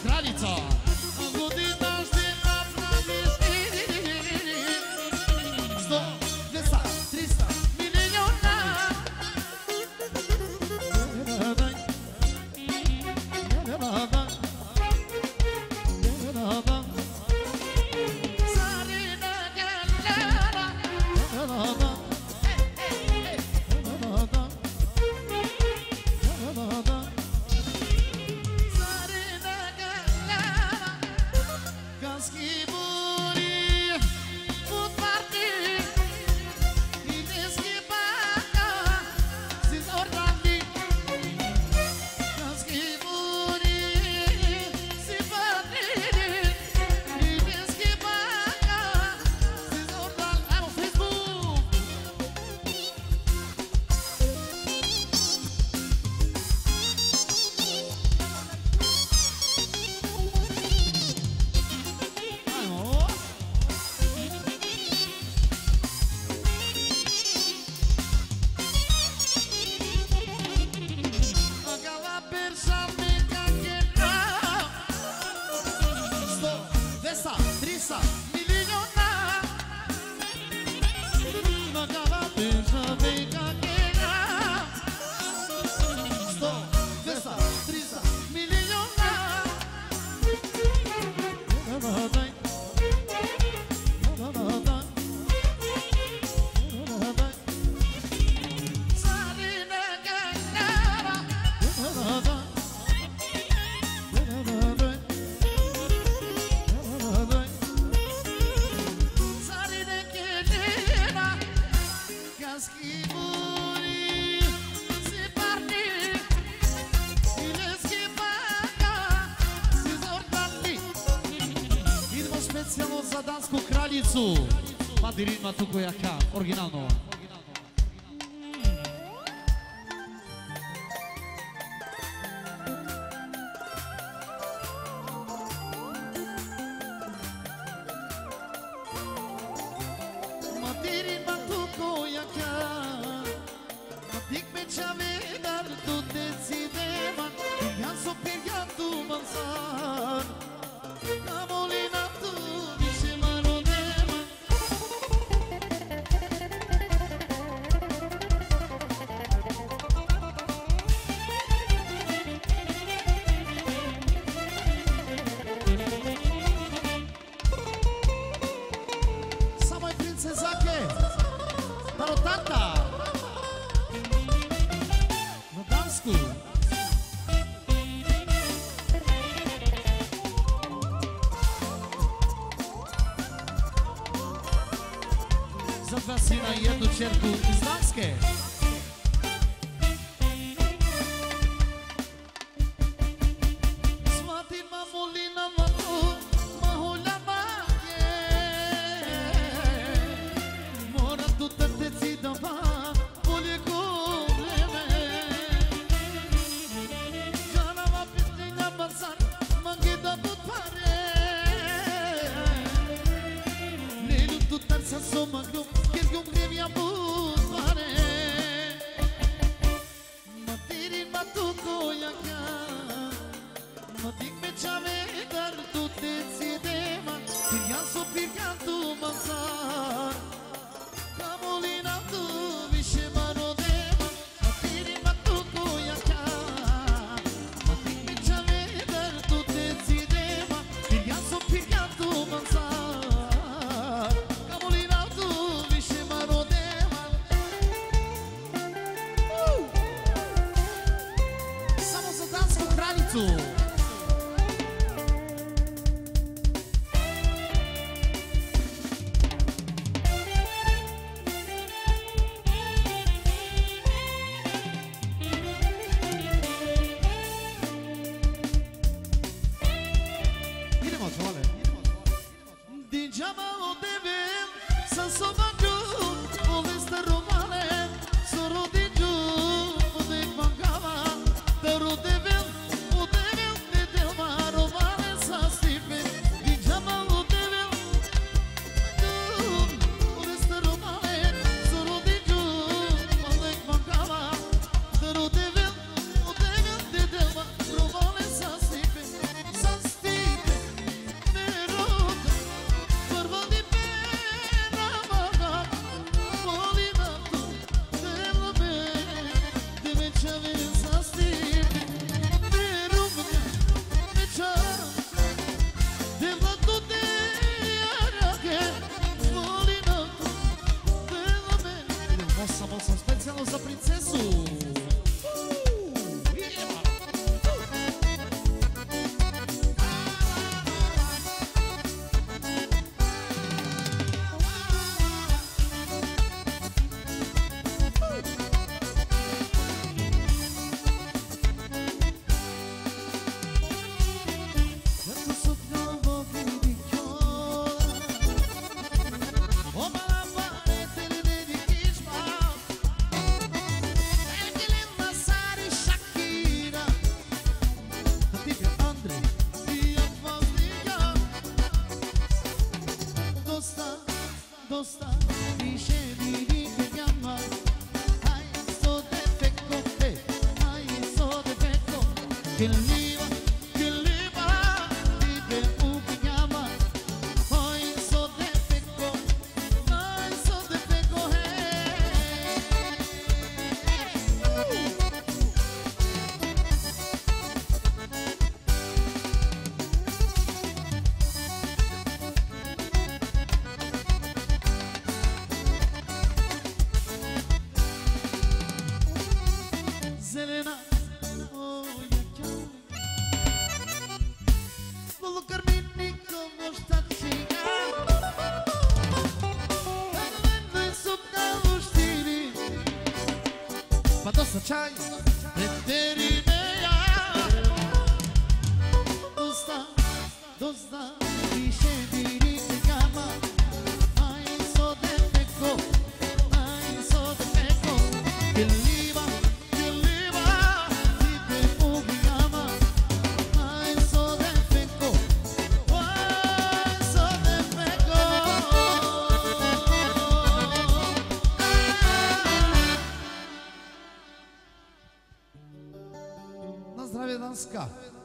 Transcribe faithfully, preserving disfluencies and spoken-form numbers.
Kraljica. Godina ština pravi sto, dvesta, trista miliona. Sarina galera. Madi ritma tu koja ka, originalno. Madi ritma tu koja ka, madik me čave dar tu te cineman, ja so perjan tu manzan, kavolina tu više mano nema. Samoj princezake, tarotanta, na dansku. Za dva sina i jednu čerku iz Danske. Svati mamulina matu, mahulja magje. Mora tu trteci da ba, bolje ko vreme. Žanava pistinga bazar, mangi da bud pare. Nelu tu tarsa somaglu, Kirgum grevja buzvane. Matirin matu koja ka, matik me čave dar tu te cidema, ja so pirgan tu manzar, kavolina tu više mano nema. Matirin matu koja ka, matik me čave dar tu te cidema, ja so pirgan tu manzar, kavolina tu više mano nema. Samo za dansku kraljicu. Idemo, zvole. Degeaba o devem să s-o băgiu, poveste romane, să rodigiu, o de mangava, dar o devem, o devem, de delma romane să stipe. Degeaba o devem, poveste romane, să rodigiu, o de mangava, dar o devem, o devem, de delma romane să stipe. Să stipe. dosta dice di di che chiama hai so defecto te hai so defecto che liva che liva di per u che chiama hai so defecto hai so defecto Zelena, oh ja chiam Volo carmini como está chegando Vendo em subna ustiri Pa dosta čaj, preteri meja Dosta, dosta, više diri te gama Ai so defecto, ai so defecto Che liva Na zdravie Danska.